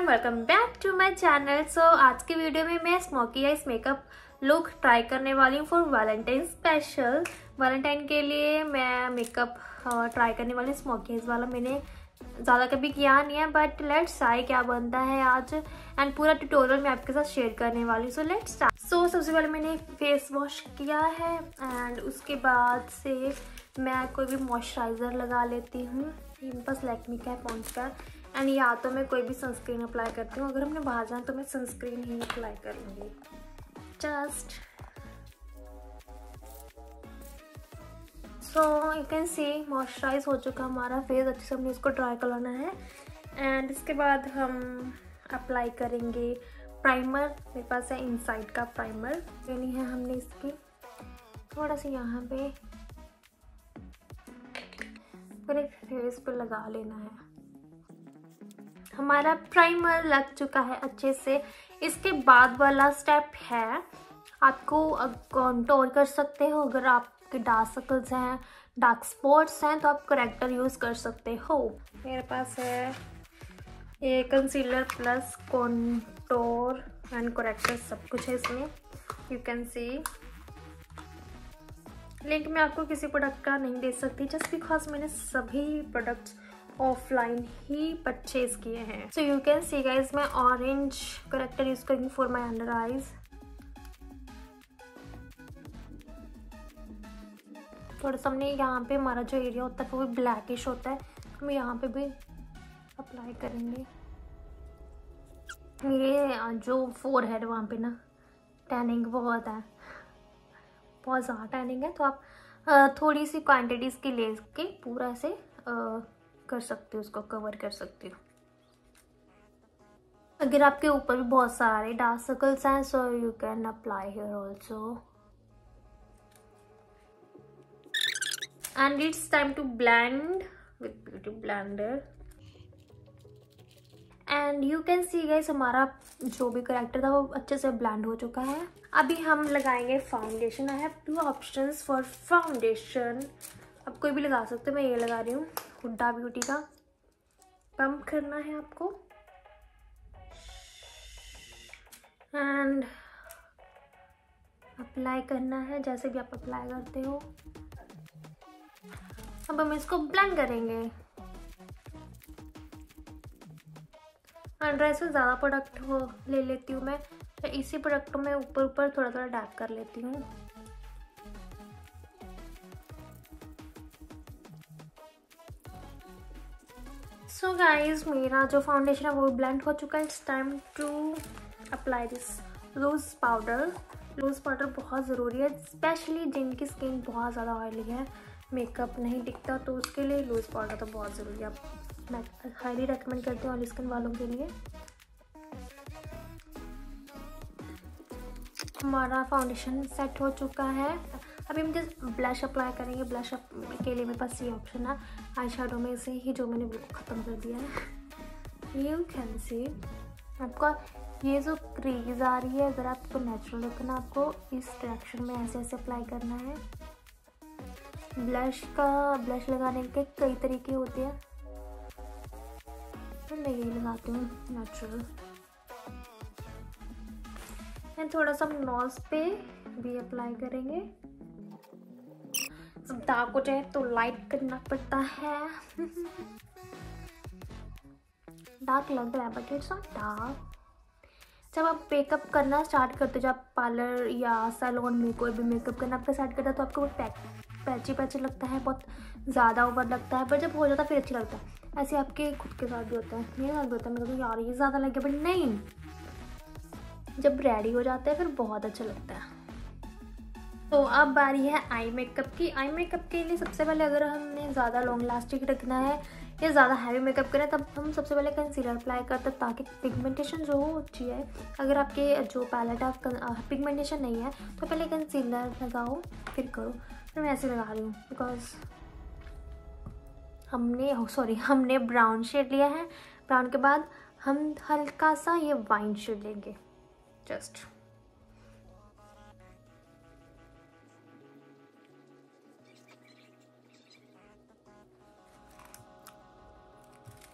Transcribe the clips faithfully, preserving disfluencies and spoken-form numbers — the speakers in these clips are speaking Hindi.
Welcome back to my channel. So आज की वीडियो में मैं smoky eyes makeup look try करने वाली हूँ फॉर वैलेंटाइन स्पेशल। वैलेंटाइन के लिए मैं मेकअप ट्राई करने वाली हूँ स्मोकी आइज वाला। मैंने ज़्यादा कभी किया नहीं है बट लेट्स ट्राई क्या बनता है आज, एंड पूरा ट्यूटोरियल मैं आपके साथ शेयर करने वाली हूँ। So let's start. सो सबसे पहले मैंने फेस वॉश किया है एंड उसके बाद से मैं कोई भी मॉइस्चराइज़र लगा लेती हूँ। मेरे पास लैक्मे का है पॉन्ड्स का, एंड या तो मैं कोई भी सनस्क्रीन अप्लाई करती हूँ। अगर हमने बाहर जाना तो मैं सनस्क्रीन ही अप्लाई करूँगी। Just so you can see moisturise हो चुका हमारा फेस, अच्छे से हमने इसको ड्राई करना है। एंड इसके बाद हम अप्लाई करेंगे प्राइमर। मेरे पास है इनसाइड का प्राइमर लेनी है हमने इसकी थोड़ा सा यहाँ पे पूरे फेस पे लगा लेना है। हमारा प्राइमर लग चुका है अच्छे से। इसके बाद वाला स्टेप है आपको कॉन्टोर कर सकते हो। अगर आपके डार्क सर्कल्स हैं, डार्क स्पॉट्स हैं तो आप करेक्टर यूज़ कर सकते हो। मेरे पास है ये concealer plus contour and corrector, सब कुछ है इसमें, यू कैन सी। लिंक मैं आपको किसी प्रोडक्ट का नहीं दे सकती जस्ट बिकॉज मैंने सभी प्रोडक्ट्स ऑफलाइन ही परचेज किए हैं। So you can see guys मैं ऑरेंज करेक्टर यूज करूँगी फॉर माई अंडर आईज। थोड़ा सा हमने यहाँ पे हमारा जो एरिया होता है वो भी ब्लैकिश होता है, हम यहाँ पे भी अप्लाई करेंगे। मेरे जो फोरहेड वहाँ पे ना टैनिंग बहुत है, बहुत ज़्यादा टैनिंग है, तो आप थोड़ी सी क्वांटिटीज़ की ले के पूरा से कर सकते हो, उसको कवर कर सकते हो। अगर आपके ऊपर भी बहुत सारे डार्क सर्कल्स हैं so you can apply here also. And it's time to blend with beauty blender. And you can see guys हमारा जो भी करेक्टर था वो अच्छे से ब्लेंड हो चुका है। अभी हम लगाएंगे foundation. I have two options for foundation, आप कोई भी लगा सकते हो। मैं ये लगा रही हूँ हुड्डा ब्यूटी का। पंप करना है आपको एंड अप्लाई करना है जैसे भी आप अप्लाई करते हो। अब हम इसको ब्लेंड करेंगे। अंडर से ज़्यादा प्रोडक्ट हो ले लेती हूँ मैं, तो इसी प्रोडक्ट को मैं ऊपर ऊपर थोड़ा थोड़ा डैप कर लेती हूँ। सो गाइज मेरा जो फाउंडेशन है वो ब्लेंड हो चुका है। It's time to apply this loose powder. Loose powder बहुत ज़रूरी है, स्पेशली जिनकी स्किन बहुत ज़्यादा ऑयली है, मेकअप नहीं दिखता, तो उसके लिए लूज पाउडर तो बहुत ज़रूरी है। मैं हाईली रेकमेंड करती हूँ ऑयली स्किन वालों के लिए। हमारा फाउंडेशन सेट हो चुका है। अभी हम जस्ट ब्लश अप्लाई करेंगे। ब्लश के लिए मेरे पास ये ऑप्शन है आई शेडो में से ही, जो मैंने बिल्कुल ख़त्म कर दिया है। यू कैन सी आपका ये जो क्रीज आ रही है, अगर आपको नेचुरल रखना आपको इस डायरेक्शन में ऐसे ऐसे अप्लाई करना है। ब्लश का ब्लश लगाने के कई तरीके होते हैं, तो मैं यही लगाती हूँ नेचुरल। एंड थोड़ा सा नोज पे भी अप्लाई करेंगे। जब डार्क हो जाए तो लाइट करना पड़ता है। डार्क लग रहा है बट इट्स नॉट डार्क। जब आप मेकअप करना स्टार्ट करते हो, जब आप पार्लर या सैलून में कोई भी मेकअप करना आपका स्टार्ट करता है तो आपको वो पैक पैची पैची लगता है, बहुत ज़्यादा ओवर लगता है, पर जब हो जाता है फिर अच्छा लगता है। ऐसे आपके खुद के साथ भी होता है, मेरे साथ भी होता है। मेरे को यार ये ज़्यादा लग गया, बट नहीं, जब रेडी हो जाता है फिर बहुत अच्छा लगता है। तो अब बारी है आई मेकअप की। आई मेकअप के लिए सबसे पहले अगर हमने ज़्यादा लॉन्ग लास्टिक रखना है या ज़्यादा हैवी मेकअप करें तब हम सबसे पहले कंसीलर अप्लाई करते हैं ताकि पिगमेंटेशन जो हो अच्छी है। अगर आपके जो पैलेट है पिगमेंटेशन नहीं है तो पहले कंसीलर लगाओ फिर करो। तो मैं ऐसे लगा रही हूँ बिकॉज हमने सॉरी हमने ब्राउन शेड लिया है। ब्राउन के बाद हम हल्का सा ये वाइन शेड लेंगे just.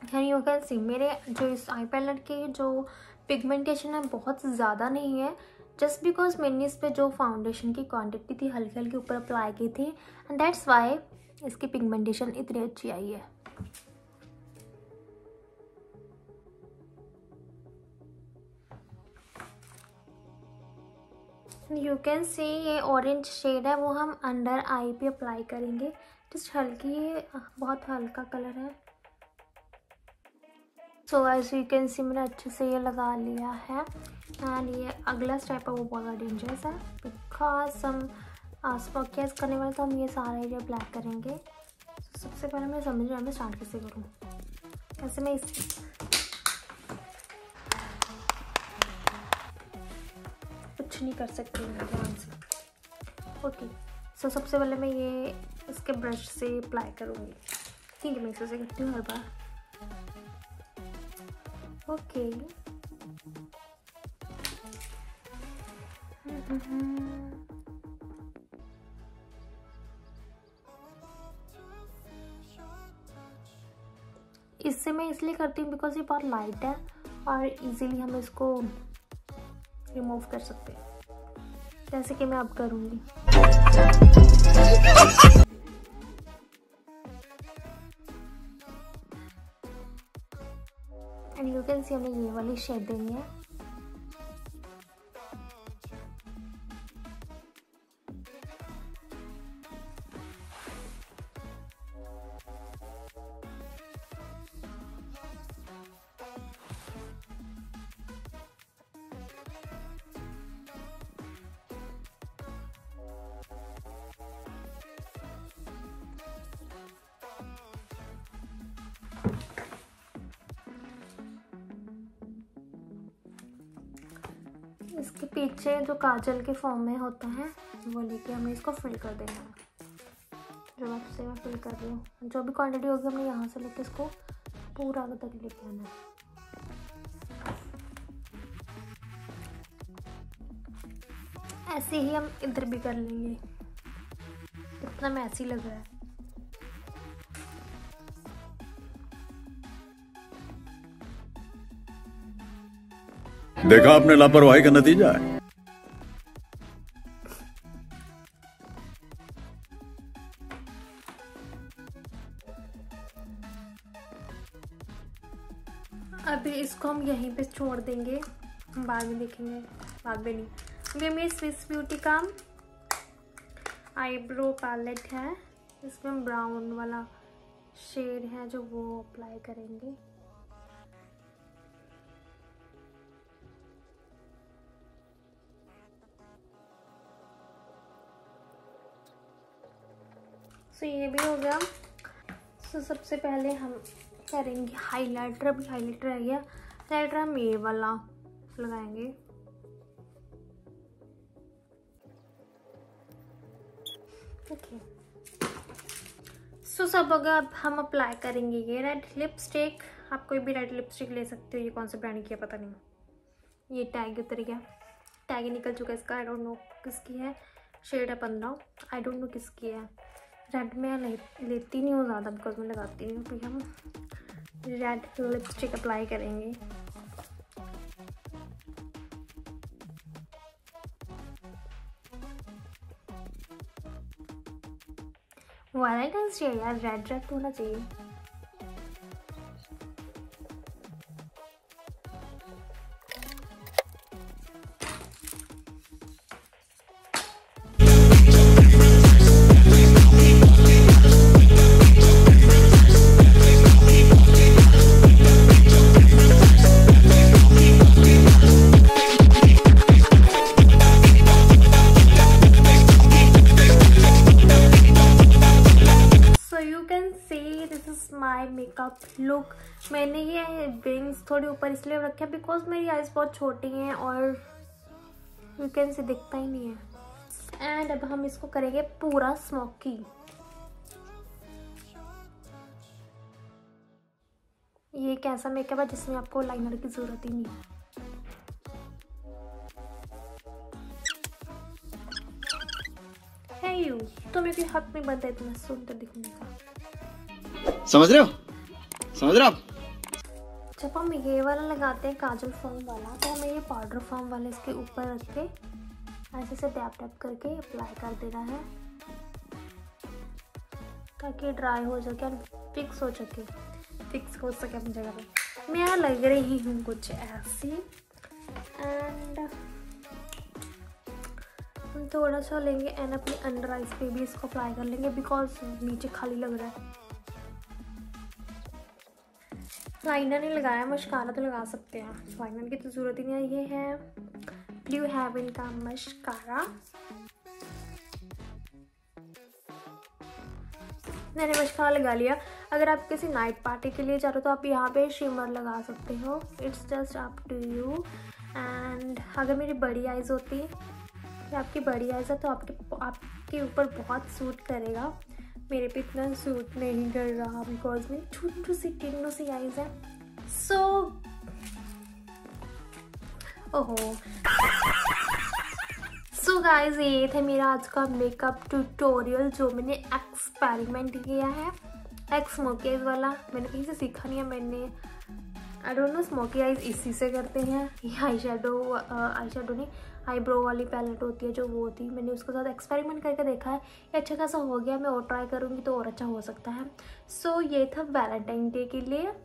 And you can see मेरे जो इस आई पैलेट की जो पिगमेंटेशन है बहुत ज़्यादा नहीं है, जस्ट बिकॉज मैंने इस पर जो फाउंडेशन की क्वांटिटी थी हल्की हल्की ऊपर अप्लाई की थी, एंड दैट्स वाई इसकी पिगमेंटेशन इतनी अच्छी आई है। यू कैन सी ये ऑरेंज शेड है वो हम अंडर आई पे अप्लाई करेंगे, जस्ट हल्की, बहुत हल्का कलर है। So as you can see मैंने अच्छे से ये लगा लिया है। एंड ये अगला स्टेप है वो बहुत डेंजरस है, बिकॉज हम स्मोकी करने वाले तो हम ये सारा एरिया ब्लैक करेंगे। so, सबसे पहले मैं समझ रहा हूँ मैं स्टार्ट कैसे करूँ, कैसे मैं इस कुछ नहीं कर सकती हूँ ध्यान से। ओके सो सबसे पहले मैं ये इसके ब्रश से अप्लाई करूँगी, ठीक है मैं इसे करती हूँ हर बार। ओके इससे मैं इसलिए करती हूँ बिकॉज ये बहुत लाइट है और इजीली हम इसको रिमूव कर सकते हैं, जैसे कि मैं अब करूँगी। एंड यू कैन सी हमें ये वाली शेड देनी है। इसके पीछे जो काजल के फॉर्म में होता है वो लेके हमें इसको फिल कर देना है। जो आपसे मैं फिल कर रही हूँ, जो भी क्वांटिटी होगी हमने यहाँ से लेके इसको पूरा तक लेके आना है। ऐसे ही हम इधर भी कर लेंगे, इतना मैसी लग रहा है। देखा आपने लापरवाही का नतीजा है। अभी इसको हम यहीं पे छोड़ देंगे, हम बाद में देखेंगे, बाद में नहीं। ये मेरी स्विस ब्यूटी का आईब्रो पैलेट है, इसमें ब्राउन वाला शेड है जो वो अप्लाई करेंगे। तो ये भी हो गया। तो सबसे पहले हम करेंगे हाइलाइटर। अभी हाइलाइटर रह गया, हाइलाइटर हम ये वाला लगाएंगे। ओके सो सब हो गया। अब हम अप्लाई करेंगे ये रेड लिपस्टिक। आप कोई भी रेड लिपस्टिक ले सकते हो, ये कौन सा ब्रांड की है पता नहीं। ये टैग उतर गया, टैग निकल चुका है इसका, आई डोंट नो किसकी है। शेड है पंद्रह, आई डोंट नो किसकी है। रेड में ले, लेती नहीं हूँ ज़्यादा बिकॉज मैं लगाती नहीं हूँ। फिर हम रेड लिपस्टिक अप्लाई करेंगे। वैलेंटाइंस डे यार, रेड रेड होना चाहिए। My makeup look. मैंने ये विंग्स थोड़ी ऊपर इसलिए रखे बिकॉज मेरी आईज बहुत छोटी हैं और यू कैन से दिखता ही नहीं है। एंड अब हम इसको करेंगे पूरा स्मोकी। ये एक ऐसा मेकअप है जिसमें आपको लाइनर की जरूरत ही नहीं है। हे यू, तो मेरे हाथ में बंद है, इतना सुंदर दिखने का। समझ रहे हो समझ रहे हो आप? जब हम ये वाला लगाते हैं काजल फॉर्म वाला, तो हमें ये पाउडर फॉर्म वाले इसके ऊपर रख के ऐसे से टैप टैप करके अप्लाई कर देना है ताकि ड्राई हो सके और फिक्स हो सके फिक्स हो सके अपनी जगह पे। मैं यहाँ लग रही हूँ कुछ ऐसी। एंड हम थोड़ा सा लेंगे एंड अपने अंडर आइज पे भी इसको अप्लाई कर लेंगे बिकॉज नीचे खाली लग रहा है। लाइनर नहीं लगाया, मस्कारा तो लगा सकते हैं, लाइनर की तो ज़रूरत ही नहीं है। ये है ब्लू हेवन का मस्कारा। मैंने मस्कारा लगा लिया। अगर आप किसी नाइट पार्टी के लिए जा रहे हो तो आप यहाँ पे शिमर लगा सकते हो, it's just up to you. And अगर मेरी बड़ी आइज़ होती या आपकी बड़ी आइज़ है तो आपके आपके ऊपर बहुत सूट करेगा। मेरे पे इतना सूट नहीं कर रहा बिकॉज मेरी छोटी सी टिन्नू सी आइज़ है। सो ओहो सो गाइज, ये थे मेरा आज का मेकअप ट्यूटोरियल जो मैंने एक्सपेरिमेंट किया है। एक्स स्मोकी आइज वाला मैंने कहीं से सीखा नहीं है। मैंने I don't know smoky eyes इसी से करते हैं। ये आई शेडो आई शेडो नहीं आईब्रो वाली पैलेट होती है जो वो होती, मैंने उसके साथ एक्सपेरिमेंट करके देखा है। ये अच्छा खासा हो गया। मैं और ट्राई करूँगी तो और अच्छा हो सकता है। सो so, ये था वैलेंटाइन डे के लिए।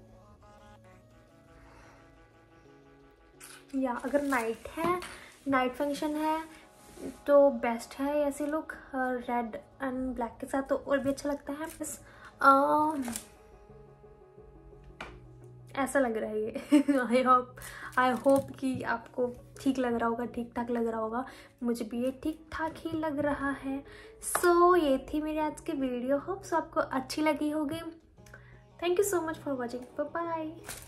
या अगर नाइट है, नाइट फंक्शन है तो बेस्ट है ऐसे लुक रेड एंड ब्लैक के साथ, तो और भी अच्छा लगता है। बस ऐसा लग रहा है ये। आई होप आई होप कि आपको ठीक लग रहा होगा, ठीक ठाक लग रहा होगा। मुझे भी ये ठीक ठाक ही लग रहा है। सो so, ये थी मेरी आज की वीडियो। होप सो आपको अच्छी लगी होगी। Thank you so much for watching. Bye bye.